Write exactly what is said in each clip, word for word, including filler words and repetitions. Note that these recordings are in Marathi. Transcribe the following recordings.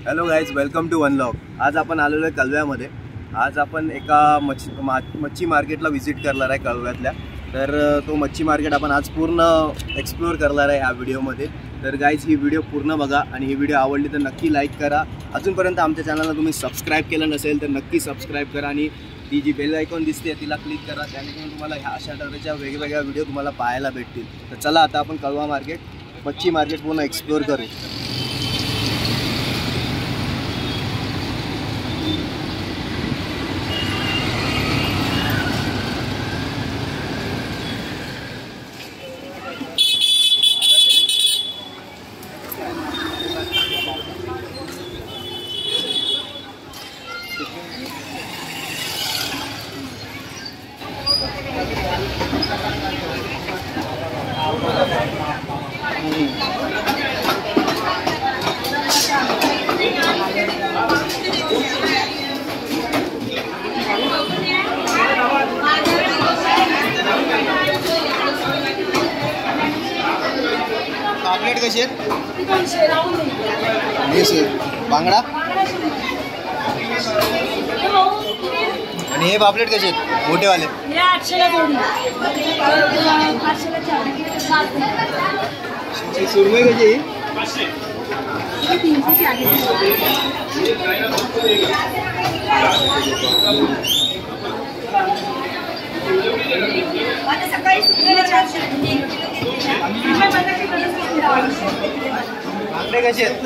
Hello guys, welcome to one log. आज आपण आलेलो आहे कळव्यामध्ये। आज आपण एका मच्छी मच्छी मार्केटला व्हिजिट करणार आहे कळव्यातल्या। तर तो मच्छी मार्केट आपण आज पूर्ण एक्सप्लोर करणार आहे ह्या व्हिडिओमध्ये। तर गाईज ही व्हिडिओ पूर्ण बघा आणि ही व्हिडिओ आवडली तर नक्की लाईक करा। अजूनपर्यंत आमच्या चॅनलला तुम्ही सबस्क्राईब केलं नसेल तर नक्की सबस्क्राईब करा आणि ती जी बेल आयकॉन दिसते तिला क्लिक करा, त्याने तुम्हाला ह्या अशा तऱ्हेच्या वेगवेगळ्या व्हिडिओ तुम्हाला पाहायला भेटतील। तर चला आता आपण कळवा मार्केट मच्छी मार्केट पूर्ण एक्सप्लोर करू। पापलेट कशी आहेत? बांगडा आणि हे पापलेट कसे आहेत मोठेवाले? सुरमई कशी आहे? आपले कसे आहेत?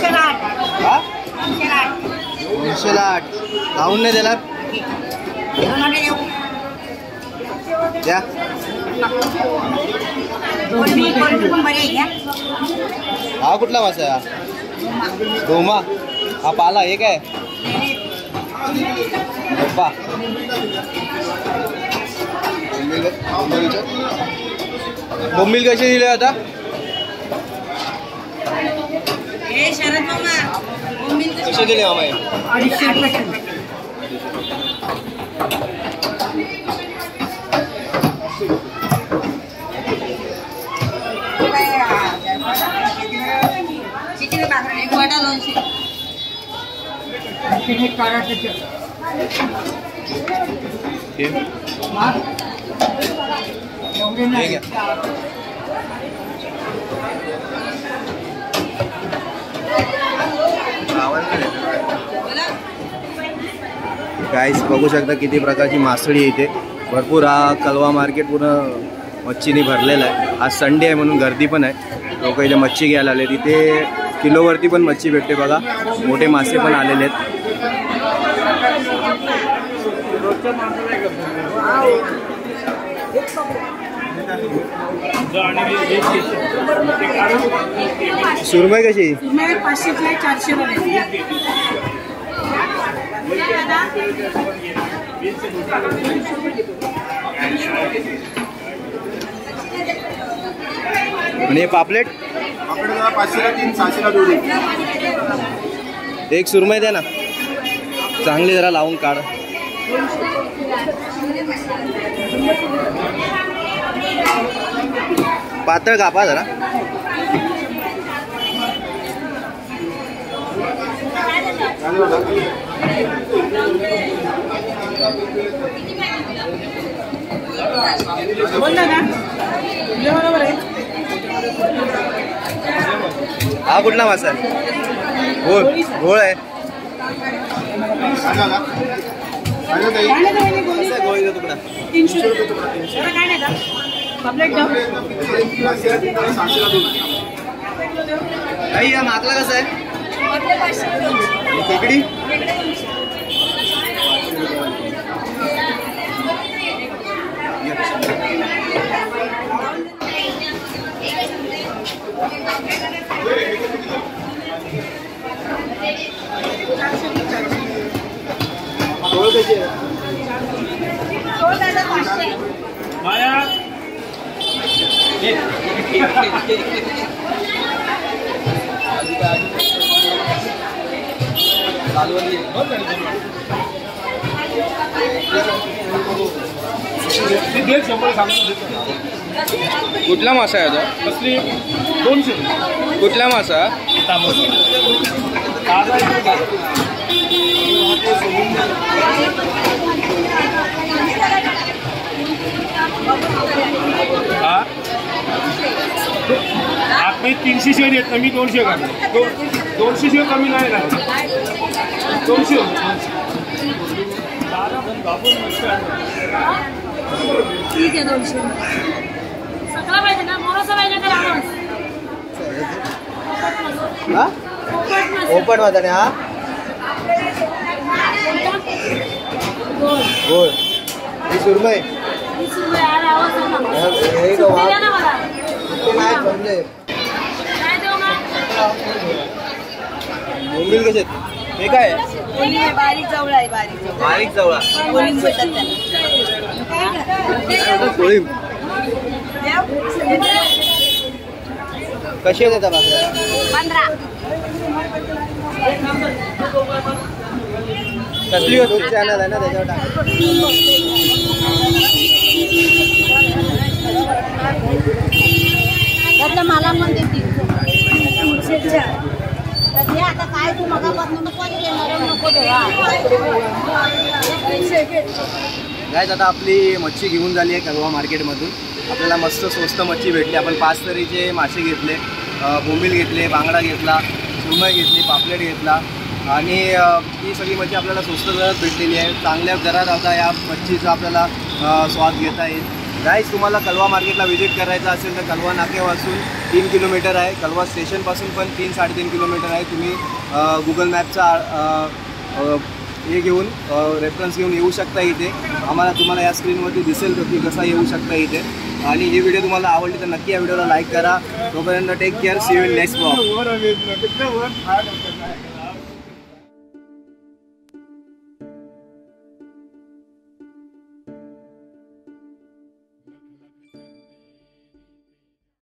दोनशे लाट खाऊन नाही देणार द्या। हा कुठला मासा आहे? डोमा। हा पाला एक आहे डब्बा। बोंबील कसे दिले आता? कसे दिले मामा? अडीचशे रुपये। गाईस बघू शकता किती प्रकारची मासळी इथे भरपूर। हा कळवा मार्केट पूर्ण मच्छीने भरलेला आहे। आज संडे आहे म्हणून गर्दी पण आहे। लोक इथे मच्छी घ्यायला आले। तिथे किलोवरती पण मच्छी भेटते बघा, मोठे मासे पण आलेले आहेत। सुरमई कशी? पाचशे चारशे आणि पापलेट पाचशेला तीन, सहाशेला जोडी। एक सुरमई द्या ना, चांगली जरा लावून काढ। पातळ कापा जरा। हा कुठला मासा आहे? घोळ घोळ आहे। घोळीचा तुकडा तीनशे रुपये तुकडा। काही या मागला कसा आहे? खेकडी कुठला मासा आहे आता? कसली? दोनशे। कुठला मासा? तांबूस। मी तीनशे शिवाय देत नाही, मी दोनशे का दो दोनशे शिवाय कमी नाही ना, दोनशे ठीक आहे दोनशे सगळं पाहिजे ना, मोराचा पाहिजे का रावस? हा ओपन वाटाणे हा गोड ही सुरमई वीस रुपये हा रावस आहे ना. हे सुट्टी द्या ना मला. ते नाही जमले. काय देऊ मग? बोंबील कसे आहेत? हे काय आहे? कोणी आहे, बारीक जवळ आहे, बारीक जवळ बारीक जवळा कोणी म्हणतात त्याला. कोळीम देव? कशी आहेत आता भाकऱ्या? पंधरा. कसली युट्यूब चॅनल आहे ना त्याच्यावर टाक. त्यातलं मला पण देतील. हे आता काय तू मगापासून नको देणार, नको देवा. गाईज आता आपली मच्छी घेऊन झाली आहे कलवा मार्केटमधून. आपल्याला मस्त स्वस्त मच्छी भेटली. आपण पाच तरीचे मासे घेतले, बोंबील घेतले, बांगडा घेतला, सुरमई घेतली, पापलेट घेतला आणि ही सगळी मच्छी आपल्याला स्वस्त दरात भेटलेली आहे. चांगल्या दरात आता या मच्छीचा आपल्याला स्वाद घेता येईल. गाईज तुम्हाला कलवा मार्केटला व्हिजिट करायचं असेल तर कलवा नाक्यापासून तीन किलोमीटर आहे, कलवा स्टेशनपासून पण तीन साडेतीन किलोमीटर आहे. तुम्ही गुगल मॅपचा हे घेऊन रेफरन्स घेऊन येऊ शकता इथे. आम्हाला तुम्हाला या स्क्रीनवरती दिसेल की कसा येऊ शकता इथे. आणि ही व्हिडिओ तुम्हाला आवडली तर नक्की या व्हिडिओला लाईक करा. तोपर्यंत take care, see you in next blog.